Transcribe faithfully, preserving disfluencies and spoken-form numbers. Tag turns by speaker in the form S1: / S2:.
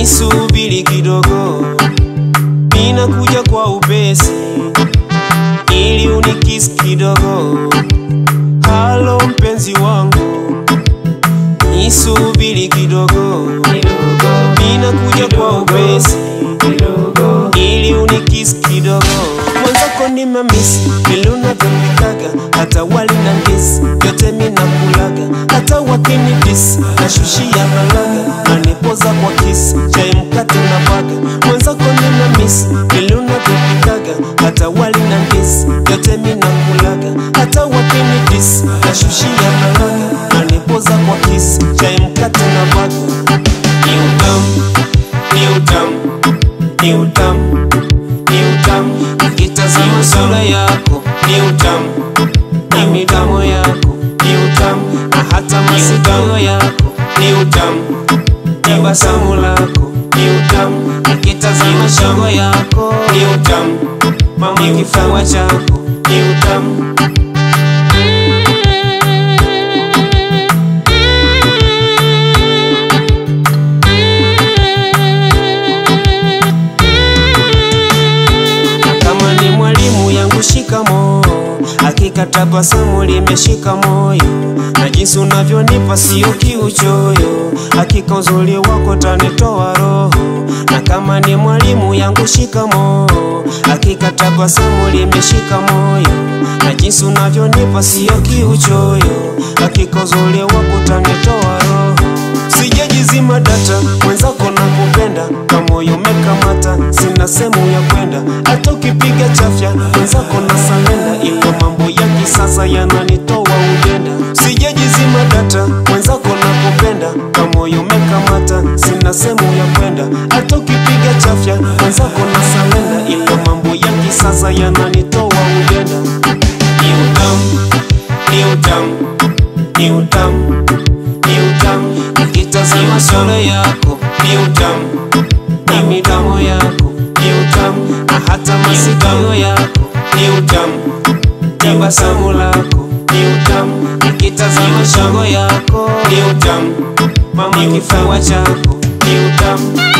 S1: nisubiri kidogo, ninakuja kwa upesi ili unikisi kidogo. Halo mpenzi wangu, nisubiri kidogo, ninakuja kwa upesi ili unikisi kidogo. Mwanzako nimemisi vile unavyonikaga, hata wali na ndizi yote mina kulaga. Hata wakinidisi nashushia halaga, nanipoza kwa kisi chai mkate na baga. Mwanzako nimemisi vile unavyonikaga, hata wali na ndizi yote mina kulaga. Hata wakinidisi nashushia halaga, nanipoza kwa kisi chai mkate na baga. Ni utamu, ni utamu, ni utamu, ni utamu. Nikitazama sura yako ni utamu, na midomo yako ni utamu, na hata masikio yako ni utamu, tabasamu lako ni utamu. Nikitazama shingo yako ni utamu, mama kifua chako ni utamu. Shikamo, hakika tabasamu limeshika moyo, na jinsi unavyonipa sio kiuchoyo. Hakika uzuri wako tanitoa roho, na kama ni mwalimu yangu shikamo. Hakika tabasamu limeshika moyo, na jinsi unavyonipa sio kiuchoyo. Hakika uzuri wako tanitoa roho. Sijajizima data, mwenzako nakupenda, kama moyo umekamata, sina sehemu ya kwenda. Hata ukipiga chafya, mwenzako na salenda, ila mambo ya kisasa yananitoa ujenda. Sijajizima data, mwenzako nakupenda, kama moyo umekamata, sina sehemu ya kwenda. Hata ukipiga chafya, mwenzako na salenda, ila mambo ya kisasa yananitoa ujenda. Ni utamu, ni utamu, ni utamu, ni utamu. Nikitazama sura yako ni utamu, na midomo yako ni utamu, na hata masikio yako ni utamu, tabasamu lako ni utamu. Nikitazama shingo yako ni utamu, mama kifua chako ni utamu.